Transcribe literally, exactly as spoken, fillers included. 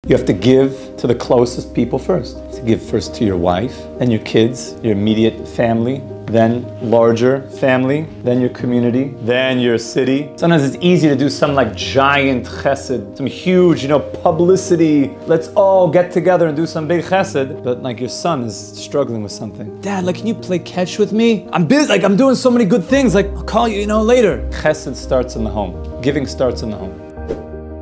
You have to give to the closest people first. You have to give first to your wife, then your kids, your immediate family, then larger family, then your community, then your city. Sometimes it's easy to do some like giant chesed, some huge, you know, publicity. Let's all get together and do some big chesed. But like your son is struggling with something. Dad, like, can you play catch with me? I'm busy, like I'm doing so many good things. Like, I'll call you, you know, later. Chesed starts in the home. Giving starts in the home.